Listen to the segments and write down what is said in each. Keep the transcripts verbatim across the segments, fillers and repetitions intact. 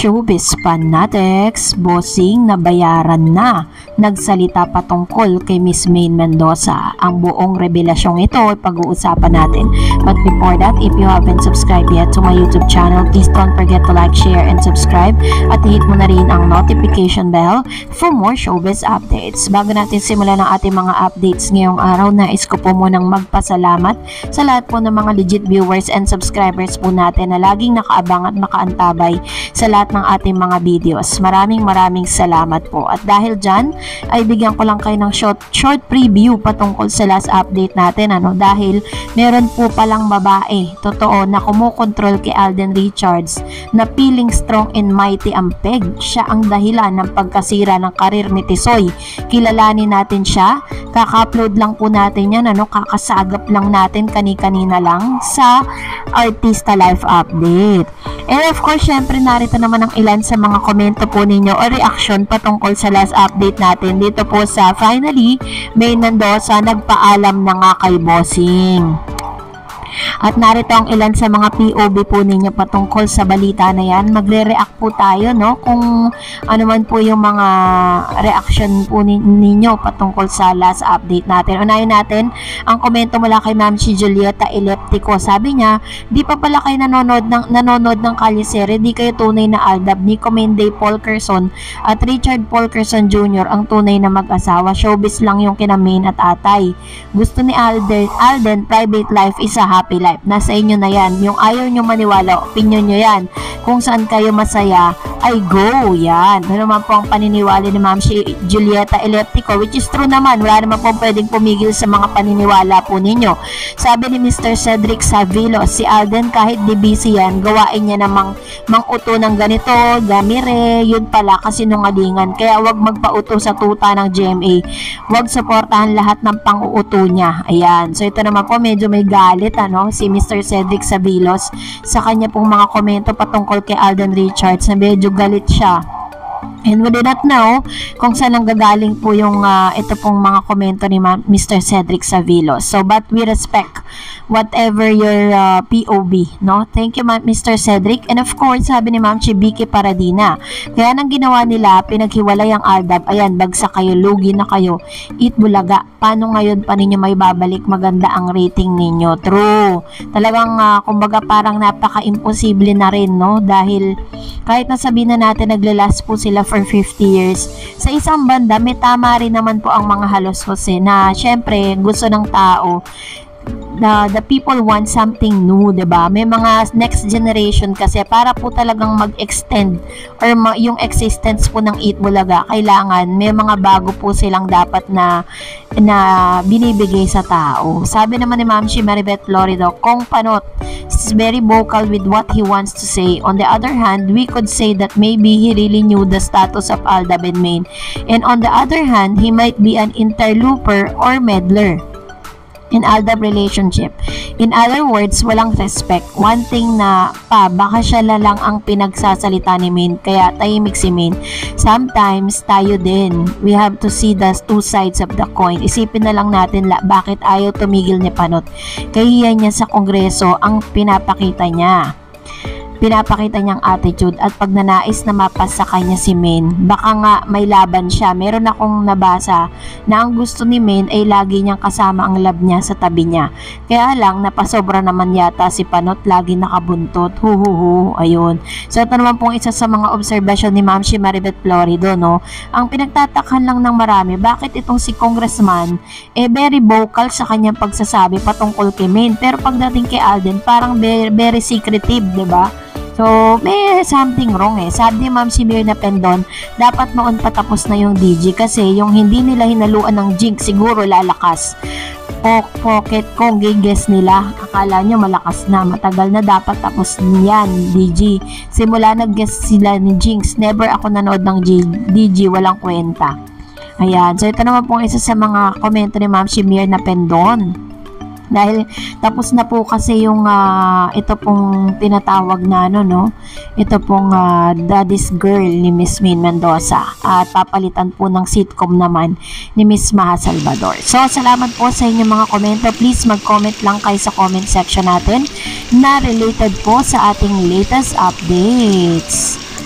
Showbiz fanatics, bossing nabayaran na. Nagsalita patungkol kay Miss Maine Mendoza. Ang buong revelasyong ito ay pag-uusapan natin. But before that, if you haven't subscribed yet to my YouTube channel, please don't forget to like, share, and subscribe. At hit mo na rin ang notification bell for more showbiz updates. Bago natin simulan ang ating mga updates ngayong araw, nais ko po munang magpasalamat sa lahat po ng mga legit viewers and subscribers po natin na laging nakaabang at nakaantabay sa lahat ng ating mga videos. Maraming maraming salamat po. At dahil dyan, ay bigyan ko lang kayo ng short, short preview patungkol sa last update natin. Ano? Dahil meron po palang babae, totoo, na kumukontrol kay Alden Richards na feeling strong and mighty ang peg. Siya ang dahilan ng pagkasira ng karir ni Tisoy. Kilalanin natin siya. Kaka-upload lang po natin yan. Ano? Kakasagap lang natin kani-kanina lang sa Artista Life Update. And of course, syempre narito naman ang ilan sa mga komento po ninyo o reaction patungkol sa last update natin dito po sa finally, Maine Mendoza nagpaalam na nga kay bossing. At narito ang ilan sa mga P O V po ninyo patungkol sa balita na yan. Magre-react po tayo, no? Kung ano man po yung mga reaction po ninyo patungkol sa last update natin. Unahin natin ang komento mula kay Ma'am si Julieta Eleptico. Sabi niya, di pa pala kayo nanonood ng, nanonood ng Kalisere, di kayo tunay na Aldab. Nico Menday Polkerson at Richard Polkerson Junior ang tunay na mag-asawa. Showbiz lang yung kina Maine at Atay. Gusto ni Alden, Alden private life is a happy life. Nasa inyo na yan. Yung ayaw nyo maniwala, opinion nyo yan. Kung saan kayo masaya, ay go. Yan. Ano naman po ang paniniwala ni Ma'am si Julieta Eleptico, which is true naman. Wala naman po pwedeng pumigil sa mga paniniwala po ninyo. Sabi ni Mister Cedric Savilo, si Alden kahit di busy yan, gawain niya namang mang-uto ng ganito, gamire, yun pala kasi nungalingan. Kaya wag magpa-uto sa tuta ng G M A. Wag suportahan lahat ng pang-uuto niya. Ayan. So ito naman po, medyo may galit, ano, si Mister Cedric Savilos sa kanya pong mga komento patungkol kay Alden Richards na medyo galit siya. And we do not know kung saan ang gagaling po yung uh, ito pong mga komento ni Mister Cedric Savilos. So, but we respect whatever your uh, P O V, no? Thank you, Mister Cedric. And of course, sabi ni Ma'am Chibiki Paradina, kaya nang ginawa nila, pinaghiwalay ang Aldab. Ayan, bagsak kayo, lugi na kayo. Eat bulaga. Paano ngayon pa ninyo may babalik? Maganda ang rating ninyo. True. Talagang, uh, kumbaga, parang napaka-imposible na rin, no? Dahil, kahit nasabihin na natin, naglalast po sila for fifty years. Sa isang banda, may tama rin naman po ang mga halos-hose na syempre gusto ng tao na the people want something new, diba? May mga next generation kasi para po talagang mag-extend or ma yung existence po ng Eat Bulaga, kailangan may mga bago po silang dapat na na binibigay sa tao. Sabi naman ni Ma'am si Maribeth Florido, Kong Panot is very vocal with what he wants to say. On the other hand, we could say that maybe he really knew the status of Aldab and Maine. And on the other hand, he might be an interloper or meddler in Aldab relationship. In other words, walang respect. One thing na pa, baka siya lang ang pinagsasalita ni Maine, kaya tahimik si Maine. Sometimes, tayo din. We have to see the two sides of the coin. Isipin na lang natin la, bakit ayaw tumigil ni Panot. Kaya niya sa kongreso ang pinapakita niya. Pinapakita niyang attitude at pag nanais na mapas sa kanya si Maine, baka nga may laban siya. Meron akong nabasa na ang gusto ni Maine ay lagi niyang kasama ang love niya sa tabi niya. Kaya lang, napasobra naman yata si Panot, lagi nakabuntot. Huhuhu, ayun. So ito naman pong isa sa mga obserbasyon ni Ma'am si Maribeth Florido, no? Ang pinagtatakan lang ng marami, bakit itong si Congressman eh very vocal sa kanyang pagsasabi patungkol kay Maine, pero pagdating kay Alden, parang very, very secretive, diba? So, may something wrong eh. Sabi ni Ma'am si Mirna Pendon, dapat noon patapos na yung D G kasi yung hindi nila hinaluan ng jinx siguro lalakas. Pocket kung giges nila, akala nyo malakas na, matagal na dapat tapos niyan D G. Simula nag-guess sila ni Jinx, never ako nanood ng D G, walang kwenta. Ayan, so ito naman pong isa sa mga komento ni Ma'am si Mirna Pendon. Dahil tapos na po kasi yung uh, ito pong tinatawag na ano, no? Ito pong uh, Daddy's Girl ni Miss Maine Mendoza at papalitan po ng sitcom naman ni Miss Maha Salvador. So salamat po sa inyong mga komento. Please mag-comment lang kayo sa comment section natin na related po sa ating latest updates.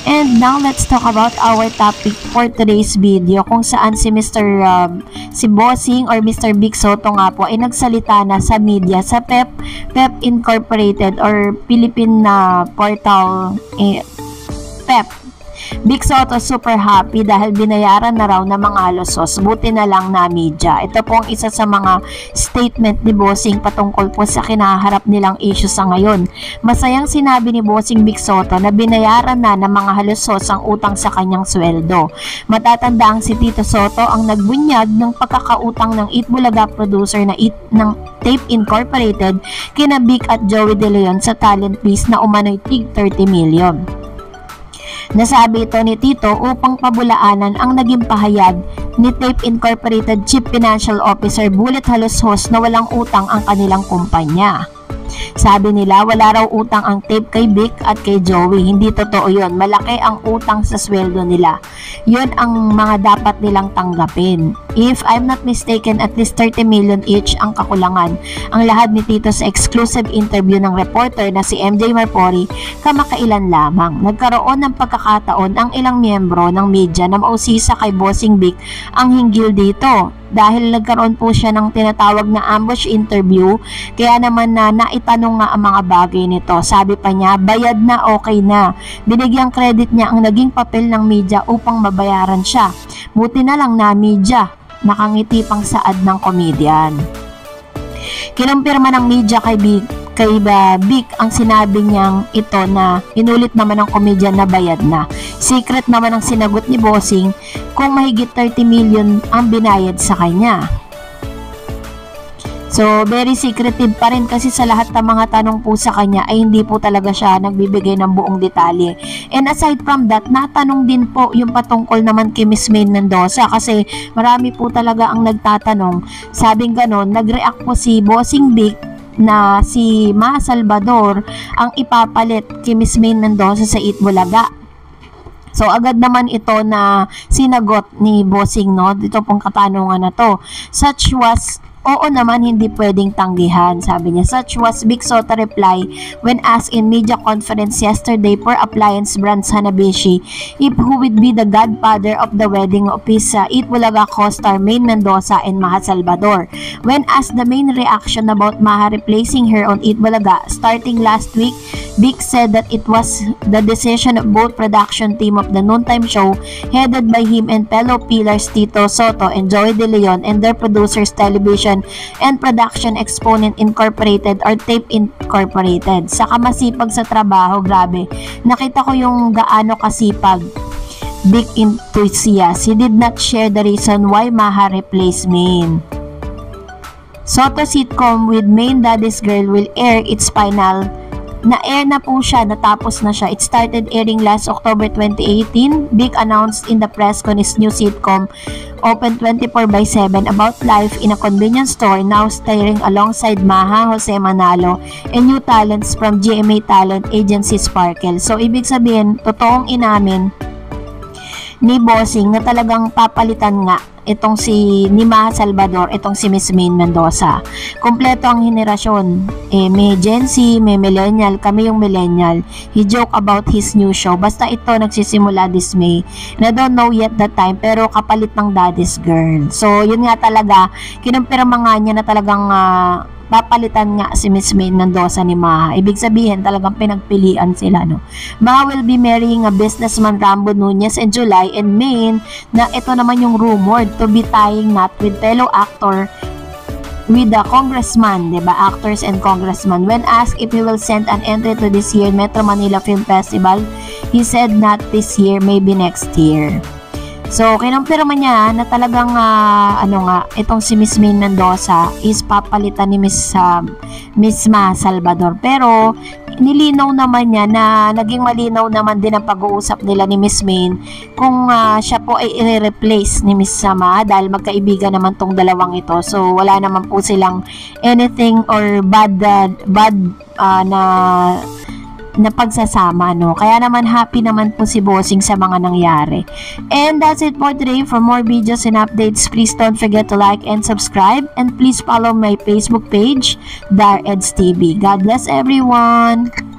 And now let's talk about our topic for today's video, kung saan si Mister Um, si Bossing or Mister Vic Soto nga po ay nagsalita na sa media sa Pep Pep Incorporated or Philippine na uh, portal eh, Pep. Vic Soto super happy dahil binayaran na raw ng mga losos, buti na lang na media. Ito po ang isa sa mga statement ni Bossing patungkol po sa kinaharap nilang issue sa ngayon. Masayang sinabi ni Bossing Vic Soto na binayaran na ng mga halusos ang utang sa kanyang sweldo. Matatanda ang si Tito Soto ang nagbunyag ng pagkakautang ng Eat Bulaga producer na Eat ng Tape Incorporated kina Vic at Joey De Leon sa talent fees na umano'y tig thirty million. Nasabi ito ni Tito upang pabulaanan ang naging pahayag ni Tape Incorporated Chief Financial Officer Bullet Halushos na walang utang ang kanilang kumpanya. Sabi nila wala raw utang ang Tape kay Vic at kay Joey. Hindi totoo yun. Malaki ang utang sa sweldo nila. Yun ang mga dapat nilang tanggapin. If I'm not mistaken, at least thirty million each ang kakulangan. Ang lahat ni Tito sa exclusive interview ng reporter na si M J Marpori kamakailan lamang. Nagkaroon ng pagkakataon ang ilang miyembro ng media na mausisa kay Bossing Vic ang hinggil dito. Dahil nagkaroon po siya ng tinatawag na ambush interview, kaya naman na naitanong nga ang mga bagay nito. Sabi pa niya, bayad na, okay na. Binigyang credit niya ang naging papel ng media upang mabayaran siya. Buti na lang na media, nakangiti pang saad ng komedyan. Kinumpirma ng media kay Vic, kay Vic ang sinabi niyang ito na inulit naman ng komedyan na bayad na. Secret naman ang sinagot ni Bossing kung mahigit thirty million ang binayad sa kanya. So, very secretive pa rin kasi sa lahat ng mga tanong po sa kanya ay hindi po talaga siya nagbibigay ng buong detalye. And aside from that, natanong din po yung patungkol naman kay Miss Maine Mendoza kasi marami po talaga ang nagtatanong. Sabing ganon, nag-react po si Bossing Vic na si Ma Salvador ang ipapalit kay Miss Maine Mendoza sa Eat Bulaga. So agad naman ito na sinagot ni Bossing, no, dito pong katanungan na to. Such was, oo naman, hindi pwedeng tanggihan, sabi niya. Such was Vic Soto reply when asked in media conference yesterday for appliance brand Hanabishi if who would be the godfather of the wedding of his uh, Eat Bulaga co-star Maine Mendoza and Maha Salvador. When asked the main reaction about Maha replacing her on Eat Bulaga starting last week, Vic said that it was the decision of both production team of the noontime show headed by him and fellow pillars Tito Soto and Joey De Leon and their producers Television and Production Exponent Incorporated or Tape Incorporated. Saka masipag sa trabaho, grabe. Nakita ko yung gaano kasipag. Big enthusiast. He did not share the reason why Maha replaced Maine. Soto sitcom with Maine Daddy's Girl will air its final. Na-air na po siya, natapos na siya. It started airing last October twenty eighteen. Vic announced in the press con his new sitcom, open twenty-four by seven, about life in a convenience store, now starring alongside Maha, Jose Manalo, and new talents from G M A Talent Agency Sparkle. So, ibig sabihin, totoong inamin ni Bossing na talagang papalitan nga itong si ni Maha Salvador, itong si Miss Maine Mendoza. Kompleto ang henerasyon. Eh, may Gen Z, may millennial, kami yung millennial. He joke about his new show. Basta ito nagsisimula this May. And I don't know yet the time, pero kapalit ng Daddy's Girl. So, yun nga talaga, kinumpirma nga niya na talagang uh, papalitan nga si Miss Maine Mendoza ni Maha. Ibig sabihin, talagang pinagpilian sila, no? Maha will be marrying a businessman Rambo Nunez in July, and Maine, na ito naman yung rumored to be tying knot with fellow actor with the congressman, diba? Actors and congressman. When asked if he will send an entry to this year Metro Manila Film Festival, he said not this year, maybe next year. So, kinumpirma niya na talagang uh, ano nga, itong si Miss Maine Mendoza is papalitan ni Miss uh, Miss Ma Salvador. Pero nilinaw naman niya na naging malinaw naman din ang pag-uusap nila ni Miss Maine kung uh, siya po ay i-replace ni Miss Sama dahil magkaibigan naman tong dalawang ito. So, wala naman po silang anything or bad uh, bad uh, na na pagsasama, no? Kaya naman happy naman po si Bossing sa mga nangyari. And that's it for today. For more videos and updates, please don't forget to like and subscribe, and please follow my Facebook page, Dar Eds T V. God bless everyone!